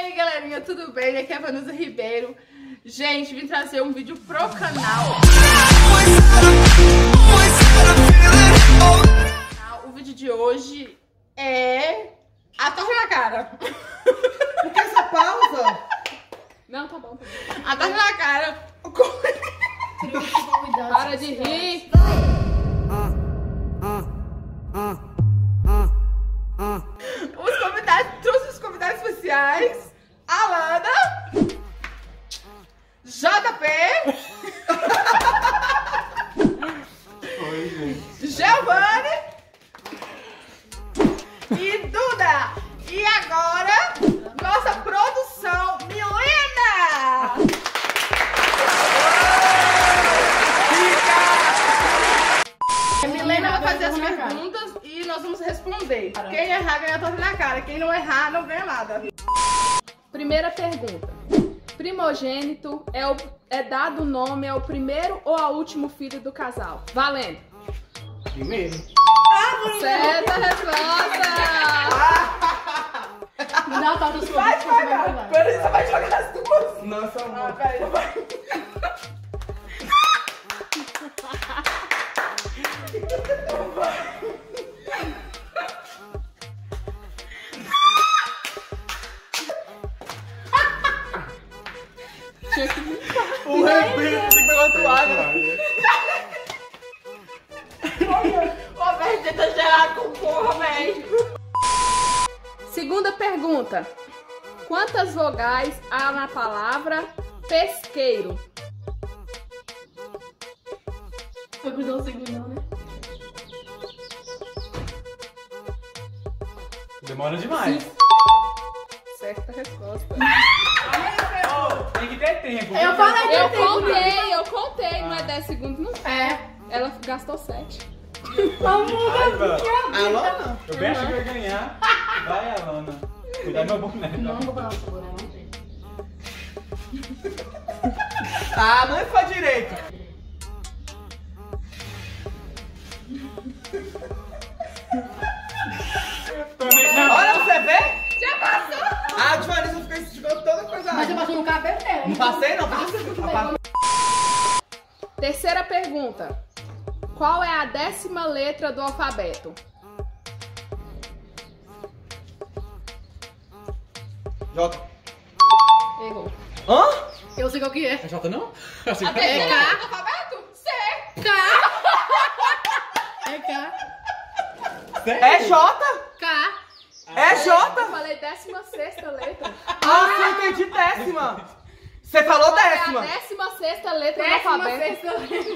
aí, galerinha, tudo bem? Aqui é a Vanusa Ribeiro. Gente, vim trazer um vídeo pro canal. O vídeo de hoje é a torta na cara. Por que essa pausa? Não, tá bom. A torta na cara. Para de rir. Os convidados, trouxe os convidados especiais. Alana, JP, Oi, gente. Giovanni e Duda. E agora, nossa produção, Milena. A Milena vai fazer as perguntas e nós vamos responder. Quem errar ganha a torta na cara, quem não errar não ganha nada. Primeira pergunta. Primogênito é dado nome ao primeiro ou ao último filho do casal? Valendo. Primeiro. Certa resposta. Me dá a torta dos Vai devagar. Peraí, você vai jogar as duas. Nossa, amor. Ah, peraí, vai. O rebento, tem que pegar uma toalha. Ô, velho, tenta gerar com porra, velho. Segunda pergunta. Quantas vogais há na palavra pesqueiro? Foi pro 12 segundos, não, né? Demora demais. Certa resposta. Oh, tem que ter tempo. Eu falei que Eu contei, não é 10 segundos, não. É. Ela gastou 7. Alana. Alana? Eu bem achei que eu ia ganhar. Vai, Alana. Cuidado meu boneco. Não vou falar essa boneca, não tem. Ah, não é pra direito. Não. Olha pra você ver. Já passou? A Vanessa fica esticando toda coisa. Mas eu passei no cabelo dela. Não passei, não. Passa. Terceira pergunta. Qual é a 10ª letra do alfabeto? J. Errou. Hã? Eu sei qual que é. É J não? Eu A sei que terceira é letra J. do alfabeto? C. É K. É J? K. É Eu J? falei 16ª letra. Ah, sim, eu entendi décima. Você falou Qual é décima. a 16ª letra do alfabeto?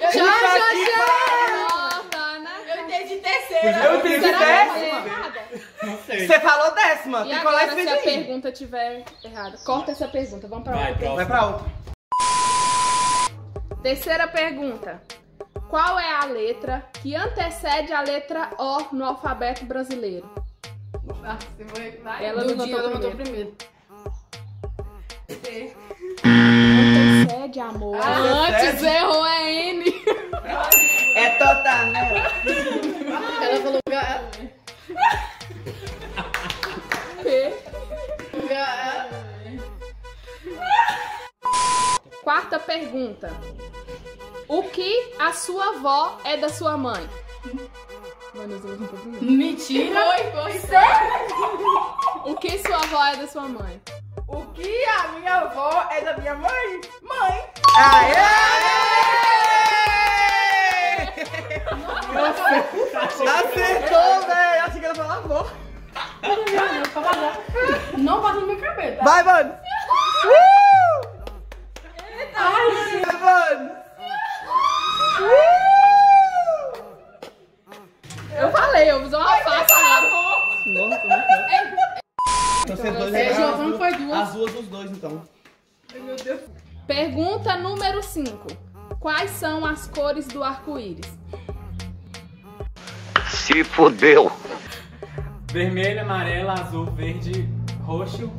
Nossa, né? Eu entendi terceira. Eu entendi Será que eu falei décima. errado? Não sei. Você falou décima. E Tem que falar agora, esse se a vidinho. pergunta estiver errada, corta essa pergunta. Vamos pra Vai, outra. próximo. Vai pra outra. Terceira pergunta. Qual é a letra que antecede a letra O no alfabeto brasileiro? Ah, você vai. Ela Do levantou dia, ela levantou primeiro. Antecede, amor. Antecede. Antes errou é N. É total, né? Ela falou H. P. Quarta pergunta. O que a sua avó é da sua mãe? Mentira. Foi. Sério? O que sua avó é da sua mãe? O que a minha avó é da minha mãe? Mãe! Acertou, velho. Achei que ela falava amor. Não passa no meu cabelo, tá? Vai, mano. Ai, Vai, mano. Eu falei, eu fiz uma face agora. Então, vocês dois É, erraram Giovanni as foi duas- duas. As duas dos dois, então. Pergunta número 5. Quais são as cores do arco-íris? Se fudeu. Vermelho, amarelo, azul, verde, roxo.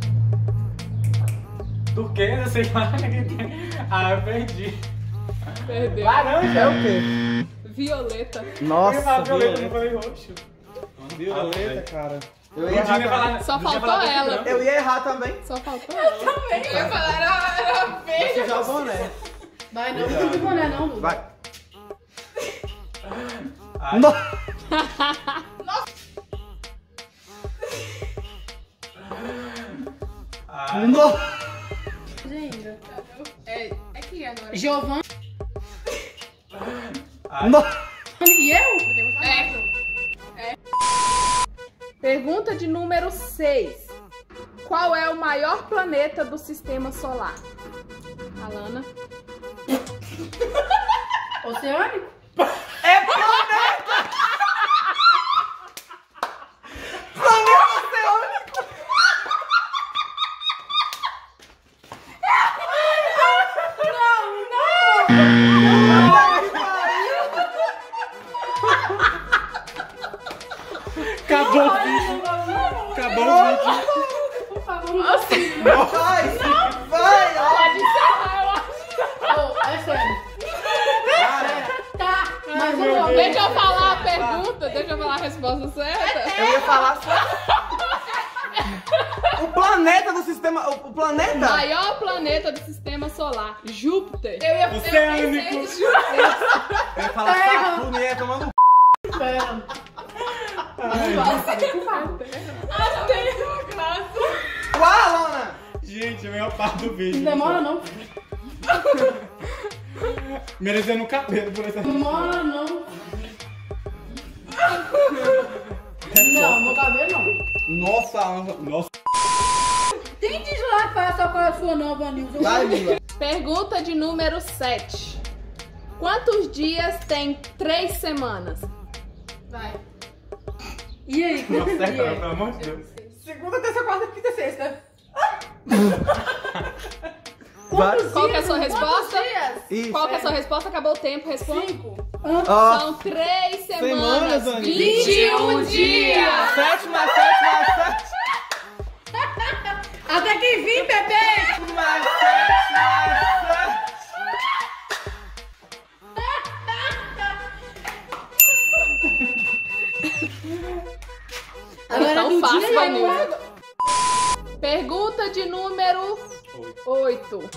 Turquesa, sei lá. Ah, eu perdi. Perdeu. Laranja. É o quê? Violeta. Eu Nossa, falei violeta, não violeta. falei roxo. Violeta, cara. Eu ia errar também. Só faltou ela. Eu ia errar também. Só faltou ela. Eu ia falar, era verde. Você já o boné. Vai, não fica de boné, não, Lu. Vai. Ai. Ai. Nossa. Ainda. É aqui agora. Giovanni Ai. e eu? Pergunta de número 6. Qual é o maior planeta do sistema solar? Alana. Oceânico? É planeta! Planeta oceânico! Acabou o vídeo. Acabou o vídeo. Por favor, não. Vai! Vai! Ó. Pode encerrar, eu acho. Oh, é sério. Cara, Tá, mas meu vamos lá. Deus. Deixa eu falar a pergunta, deixa eu falar a resposta certa. eu ia falar só. O planeta do sistema. O planeta? Maior planeta do sistema solar, Júpiter. Eu ia Oceânico. Eu ia falar Saturno e ia tomando c. Espera. Uau, Alana! Gente, a melhor parte do vídeo. Não demora, não. Merecendo o cabelo por essa. Demora, não. Não, meu cabelo não. Nossa, Alana. Nossa. Tem diz lá que fala só qual é a sua nova news. Vai, Lula. Pergunta de número 7. Quantos dias tem 3 semanas? Vai. E aí? Nossa, E aí? pelo amor de Deus. Segunda, terça, quarta, quinta, sexta. Vai. Qual que é a sua resposta? Isso. Qual que é a sua resposta? Acabou o tempo, responde. Ó, São 3 Semanas, semanas, Ana. 21 dias. 7 mais 7 mais 7 Até que enfim, bebê! mais 7 mais 7. É tão fácil, dia, Vanilda. Pergunta de número 8.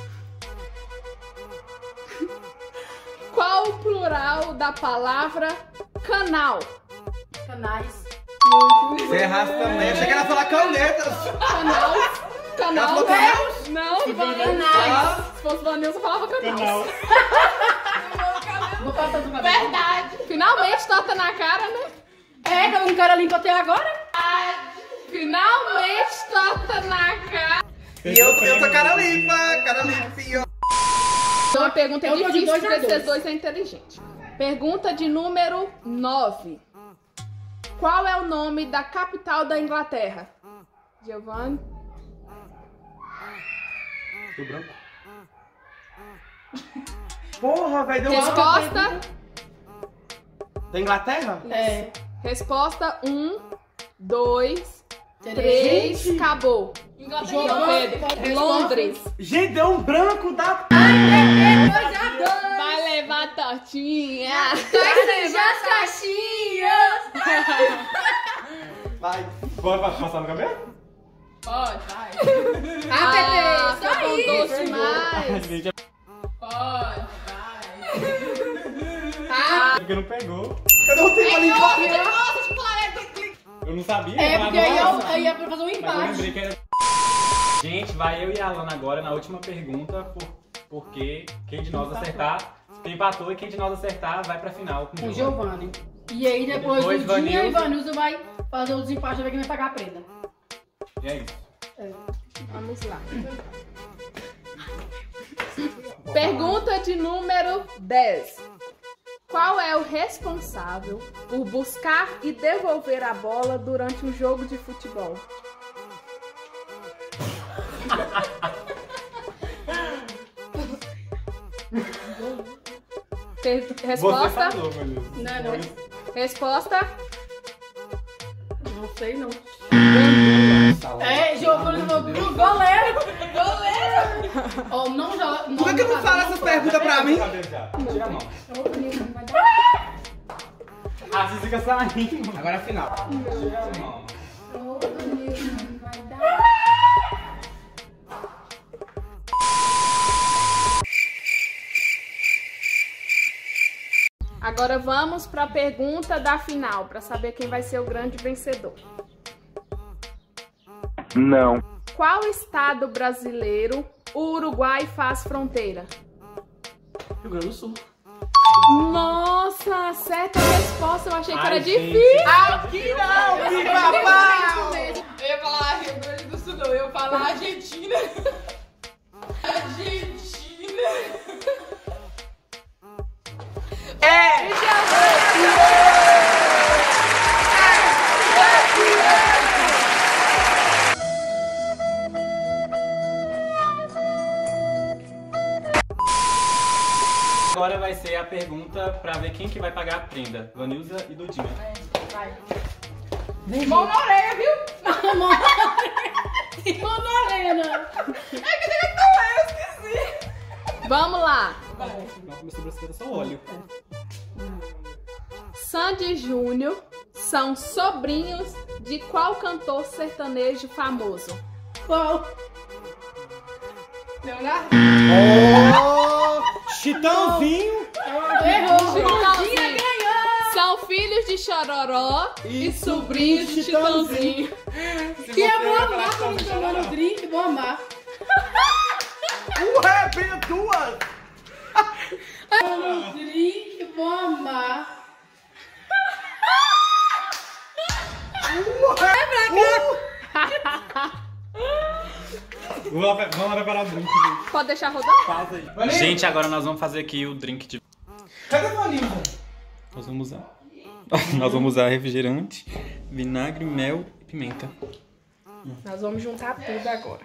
Qual o plural da palavra canal? Canais. Você errasse também. Eu achei que ela ia falar canetas. Canal? Canal? Ela falou canal? Não, Ah, se fosse Vanilda, eu falava canal. Canal. Vou passar do cabelo. Verdade. Finalmente torta na cara, né? É, tava com cara limpa até agora? Finalmente torta na cara. E eu tô cara limpa, ó. Então a pergunta é Eu tô de difícil 2 a porque 2. vocês dois são inteligentes. Pergunta de número 9. Qual é o nome da capital da Inglaterra? Giovanni? Tô branco. Porra, velho, deu Resposta? Da Inglaterra? É. Resposta 1, 2, 3, acabou. Giovanni, Pedro, Londres. Gente, deu um branco da... Vai levar tortinha. as caixinhas! Vai. Bora passar no cabelo? Pode, vai. Ah, Pepe, foi bom doce demais. Gente, Pode, vai. porque não pegou. Cadê o tempo ali? Nossa, de planeta. Eu não sabia. É, eu porque falava, aí ia pra fazer um mas eu empate. lembrei que era... Gente, vai eu e a Alana agora na última pergunta, porque quem de nós acertar, quem empatou e quem de nós acertar vai pra final com Com o o Giovanni. Giovanni. E aí depois Depois, o Dinha e Vanilza. Vanilza vai fazer o desempate pra ver quem vai pagar a prenda. E é isso. Vamos lá. Pergunta de número 10. Qual é o responsável por buscar e devolver a bola durante um jogo de futebol? Você Resposta? falou, Vanilza. Não. Resposta? Não sei, não. É, Giovanni falou goleiro. Goleiro. Ó, não joga. Por que não fala essas perguntas pra mim? Cabelo já. Tira a mão. Ah, você fica saindo. Agora é a final. Tira a mão. Agora vamos para a pergunta da final, para saber quem vai ser o grande vencedor. Não. Qual estado brasileiro o Uruguai faz fronteira? Rio Grande do Sul. Nossa, certa resposta. Eu achei que era gente. difícil. Aqui não, pica-pau! Eu ia falar Rio Grande do Sul, não. Eu ia falar Argentina. Argentina. Agora vai ser a pergunta pra ver quem que vai pagar a prenda. Vanilza e Dudinha. Vai. Mão na orelha, viu? Mão na orelha, não. É que tem que tomar, eu esqueci. Vamos lá. Nossa, minha sobrancelha só óleo. Sandy e Júnior são sobrinhos de qual cantor sertanejo famoso? Qual? Leonardo? Oh, Chitãozinho. Errou. Chitãozinho. Ganhou. São filhos de Chororó e sobrinhos de Chitãozinho. Que é boa amar quando tomando drink, boa amar. Ué, veio duas. Drink, boa amar. Vamos preparar o drink, gente. Pode deixar rodar? Faz aí. Gente, agora nós vamos fazer aqui o drink de... Cadê a Vanilza? Nós vamos usar refrigerante, vinagre, mel e pimenta. Nós vamos juntar tudo agora.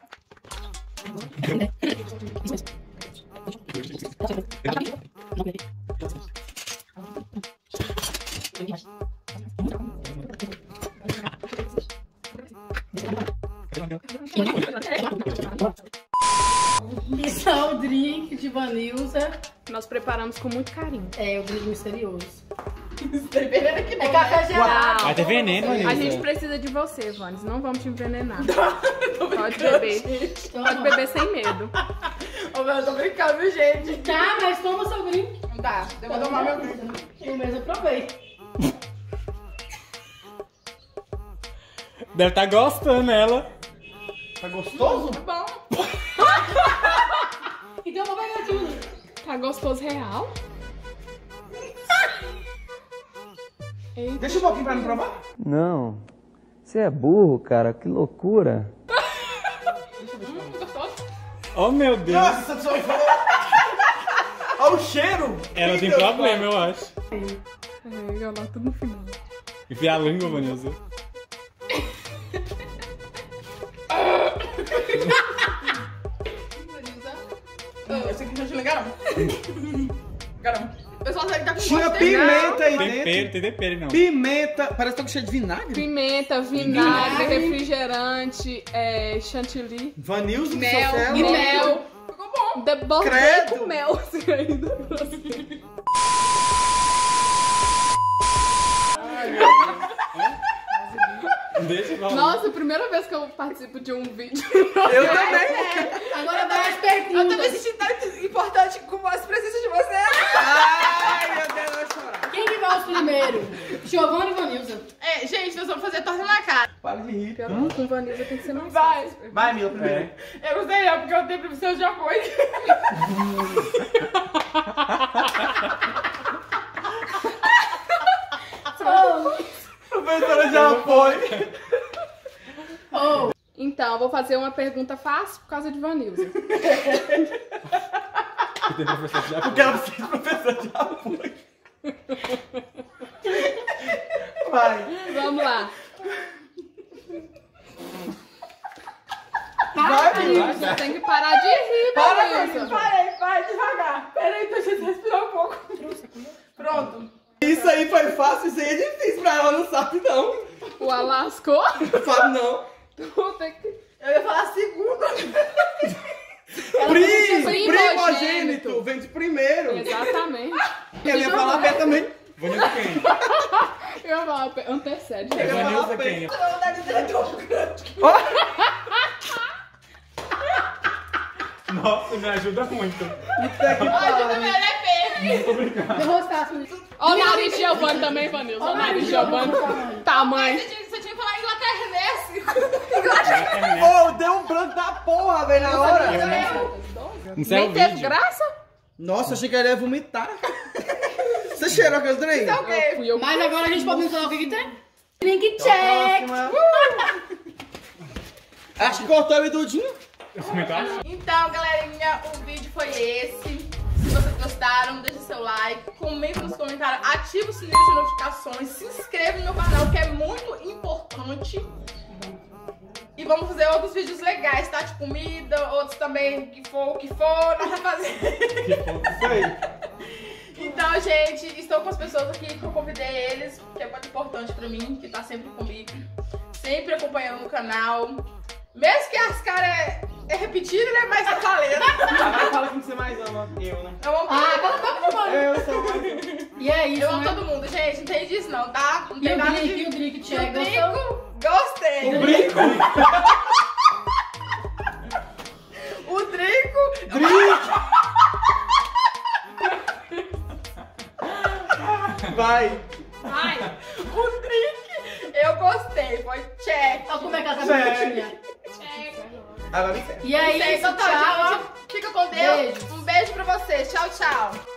Isso é o drink de Vanilza. Nós preparamos com muito carinho. É o drink misterioso. Tem veneno aqui É não, café né? gelado. Vai ter veneno, A Vanilza. gente precisa de você, Vanes. Não vamos te envenenar. Pode beber. Pode beber sem medo. Ô, meu, eu tô brincando, viu, gente? Tá, mas toma seu drink. Não dá, eu vou tomar meu drink. Eu mesmo provei. Deve estar gostando ela. Tá gostoso? Bom, Então eu vou pegar tudo. Tá gostoso real? Eita. Deixa um pouquinho pra me provar. Não. Você é burro, cara. Que loucura. Oh, meu Deus. Nossa, só falou. Olha o cheiro. Ela tem Meu Deus, problema, eu acho. É, eu lá tudo no final. Enfia a língua, Vanilza. eu sei que não te ligaram. Caramba. O pessoal sabe que tá com Tinha gosto de pimenta aí Tempero, dentro. tem tempero, não. Pimenta. Parece que tá com cheiro de vinagre. Pimenta, vinagre, refrigerante, chantilly, Vanilza, Mel, Socella. e mel. Ficou bom. Debordei Credo. com mel assim, ainda. Deixa eu Nossa, primeira vez que eu participo de um vídeo. Eu também. Agora vai as Eu tô me perguntas. sentindo tão importante com as presenças de vocês. Ai, meu Deus, eu vou chorar. Quem que vai os primeiro? Giovanna e Vanilza. É, gente, nós vamos fazer torta na cara. Para de rir. Pior que com Vanilza tem que ser mais Vai. fácil. Vai, Mila, primeiro. Eu não sei não, porque eu tenho professor de apoio. Professora de apoio. Então, eu vou fazer uma pergunta fácil por causa de Vanilza. tem professor de Porque ela precisa de professor de apoio. Vai. Vamos lá. Vai, Mila. Você tem que parar de rir, Vanilza. Parei, devagar. Peraí, deixa eu respirar um pouco. Pronto. Isso aí foi fácil, isso aí é difícil pra ela, não sabe não. O Alascou. Não sabe não. Vou ter que... Eu ia falar segunda. Primogênito, vem de primeiro. Exatamente. Eu ia falar bem também. Vanilza quem? Eu ia falar, antecede. Eu ia falar Vanilza bem. quem? Eu vou dar de Nossa, me ajuda muito. Ajuda meu, ele é feio. Tô brincando. Eu rostaço. Ó o nariz de Giovanni também, Vanilson. Ó o nariz de Giovanni. Tamanho. Você tinha que falar Inglaterra nesse. Ô, deu um branco da porra, velho, na hora. Isso é Nem o teve vídeo. graça? Nossa, achei que ele ia vomitar. Você cheirou aquele trem? Ok. Fui eu. Mas agora a gente pode mencionar o que tem? Drink check. Acho que cortou eu e Dudinho. Então, galerinha, o vídeo foi esse. Se vocês gostaram, deixa seu like, comenta nos comentários, ativa o sininho de notificações, se inscreva no meu canal, que é muito importante. E vamos fazer outros vídeos legais, tá? De comida, outros também, o que for, nós vamos fazer. Isso aí. Então, gente, estou com as pessoas aqui que eu convidei eles, que é muito importante pra mim, que tá sempre comigo, sempre acompanhando no canal. Mesmo que as caras é repetido, né? Mas tá valendo. Fala quem você mais ama. Eu, né? Eu amo Eu sou mais. E é isso, Eu amo né? todo mundo, gente. Não tem disso não, tá? Não E tem o nada drink, de... e o drink E check. o brinco, gostei. O brinco. O Drico. Vai. Vai. O drink, eu gostei. Foi check. Olha como é que ela tá Check. bonitinha. Agora vem. E é isso, Então, tá, tchau. gente. Fica com Deus. Beijo. Um beijo pra vocês. Tchau, tchau.